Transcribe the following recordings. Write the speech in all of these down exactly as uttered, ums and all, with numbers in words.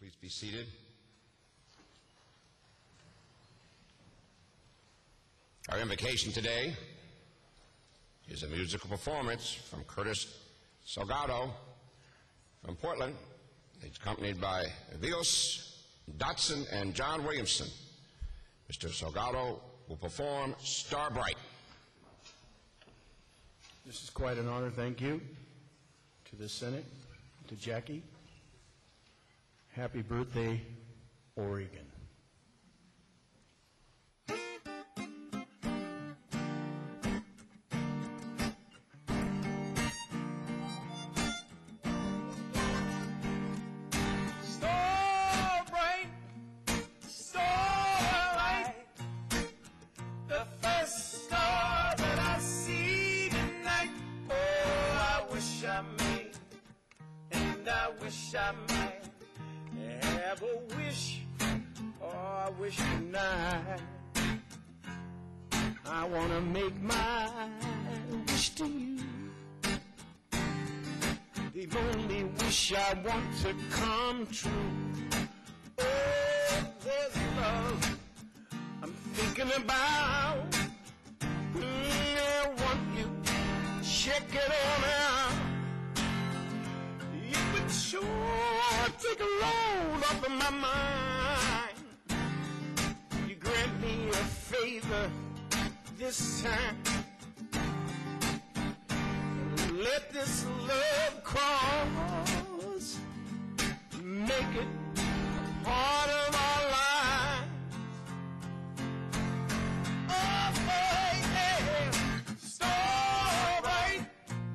Please be seated. Our invocation today is a musical performance from Curtis Salgado from Portland. He's accompanied by Vios Dotson and John Williamson. Mister Salgado will perform Starlight. This is quite an honor, thank you, to the Senate, to Jackie. Happy birthday, Oregon. Starlight, starlight, the first star that I see tonight. Oh, I wish I may, and I wish I might have a wish, oh, I wish tonight. I want to make my wish to you, the only wish I want to come true. Oh, there's love I'm thinking about. Mm, I want you, check it on out. You would sure take a load off of my mind. You grant me a favor this time. Let this love cause make it part of our lives. oh, hey, hey, starlight,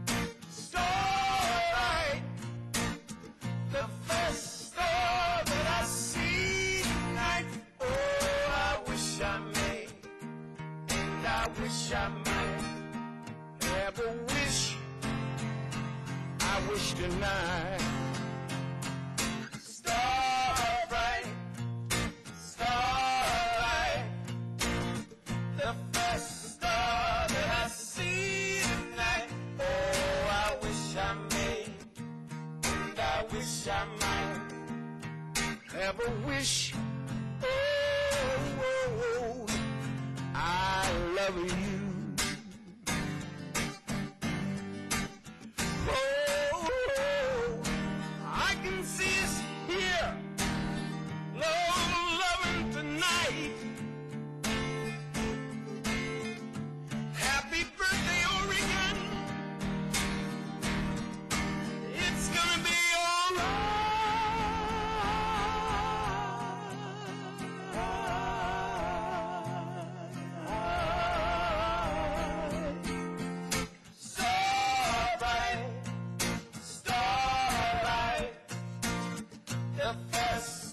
starlight, the first star that I see tonight. Oh, I wish I may, and I wish I might Have a wish, I wish tonight. Starlight, starlight, the first star that I see tonight. Oh, I wish I may, and I wish I might Have a wish, oh, oh, oh, I love you. Oh, I can see us here, love, loving tonight. Happy birthday, Oregon. It's gonna be all right. Starlight, starlight, the first